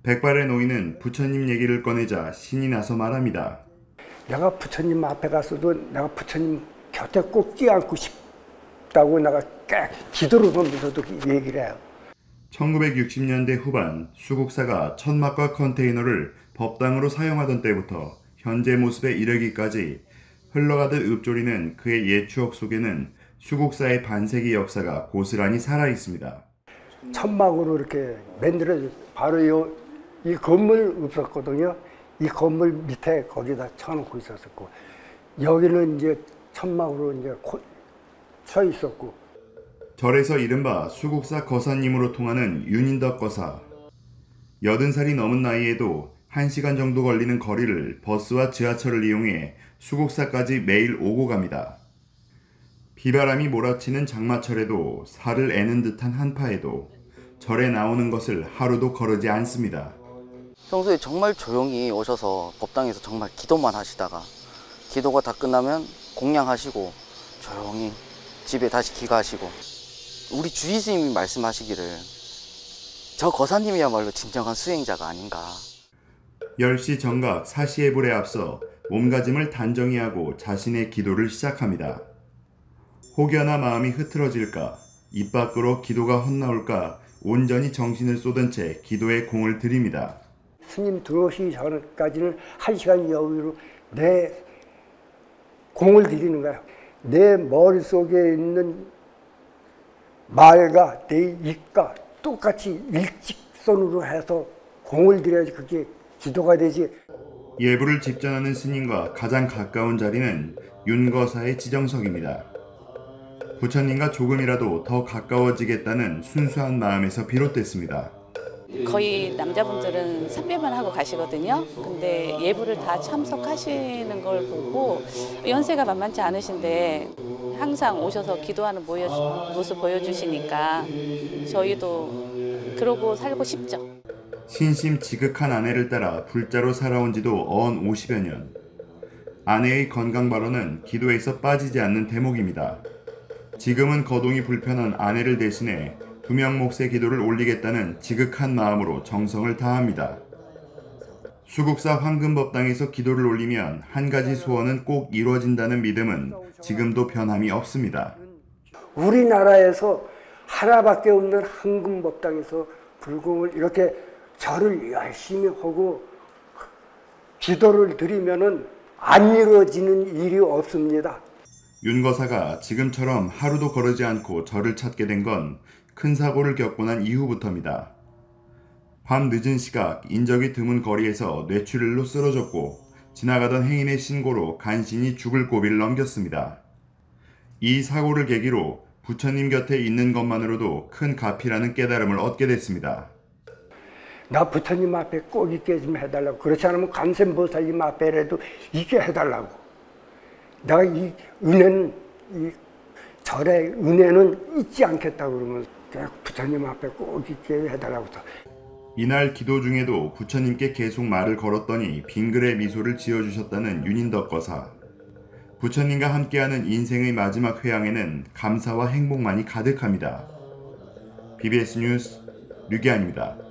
백발의 노인은 부처님 얘기를 꺼내자 신이 나서 말합니다. 내가 부처님 앞에 가서도 내가 부처님 곁에 꼭 끼안고 싶다고 내가 기도를 하면서도 얘기를 해요. 1960년대 후반 수국사가 천막과 컨테이너를 법당으로 사용하던 때부터 현재 모습에 이르기까지 흘러가듯 읊조리는 그의 옛 추억 속에는 수국사의 반세기 역사가 고스란히 살아있습니다. 천막으로 이렇게 만들어져 바로 이 건물 없었거든요. 이 건물 밑에 거기다 쳐놓고 있었고 여기는 이제 천막으로 이제 쳐 있었고 절에서 이른바 수국사 거사님으로 통하는 윤인덕 거사. 80살이 넘은 나이에도 1시간 정도 걸리는 거리를 버스와 지하철을 이용해 수국사까지 매일 오고 갑니다. 비바람이 몰아치는 장마철에도 살을 애는 듯한 한파에도 절에 나오는 것을 하루도 거르지 않습니다. 평소에 정말 조용히 오셔서 법당에서 정말 기도만 하시다가 기도가 다 끝나면 공양하시고 조용히 집에 다시 귀가하시고 우리 주지 스님이 말씀하시기를 저 거사님이야말로 진정한 수행자가 아닌가. 10시 정각 사시예불에 앞서 몸가짐을 단정히 하고 자신의 기도를 시작합니다. 혹여나 마음이 흐트러질까, 입 밖으로 기도가 헛나올까 온전히 정신을 쏟은 채 기도에 공을 들입니다. 스님 들어오시기 전까지는 1시간 여유로 내 공을 들이는 거예요. 내 머릿속에 있는 말과 내 입과 똑같이 일직선으로 해서 공을 들여야지 그게 기도가 되지. 예불을 집전하는 스님과 가장 가까운 자리는 윤거사의 지정석입니다. 부처님과 조금이라도 더 가까워지겠다는 순수한 마음에서 비롯됐습니다. 거의 남자분들은 삼배만 하고 가시거든요. 근데 예불을 다 참석하시는 걸 보고 연세가 만만치 않으신데 항상 오셔서 기도하는 모습 보여주시니까 저희도 그러고 살고 싶죠. 신심 지극한 아내를 따라 불자로 살아온 지도 어언 50여 년. 아내의 건강 발언은 기도에서 빠지지 않는 대목입니다. 지금은 거동이 불편한 아내를 대신해 2명 몫의 기도를 올리겠다는 지극한 마음으로 정성을 다합니다. 수국사 황금법당에서 기도를 올리면 한 가지 소원은 꼭 이루어진다는 믿음은 지금도 변함이 없습니다. 우리나라에서 하나밖에 없는 황금법당에서 불공을 이렇게 절을 열심히 하고 기도를 드리면은 안 이루어지는 일이 없습니다. 윤거사가 지금처럼 하루도 거르지 않고 절을 찾게 된 건 큰 사고를 겪고 난 이후부터입니다. 밤 늦은 시각 인적이 드문 거리에서 뇌출혈로 쓰러졌고 지나가던 행인의 신고로 간신히 죽을 고비를 넘겼습니다. 이 사고를 계기로 부처님 곁에 있는 것만으로도 큰 가피라는 깨달음을 얻게 됐습니다. 나 부처님 앞에 꼭 있게 좀 해달라고. 그렇지 않으면 관세음보살님 앞에라도 있게 해달라고. 내가 이 은혜는, 이 절의 은혜는 잊지 않겠다고 그러면 부처님 앞에 꼭 있게 해달라고. 이날 기도 중에도 부처님께 계속 말을 걸었더니 빙글의 미소를 지어주셨다는 윤인덕 거사. 부처님과 함께하는 인생의 마지막 회항에는 감사와 행복만이 가득합니다. BBS 뉴스 류기환입니다.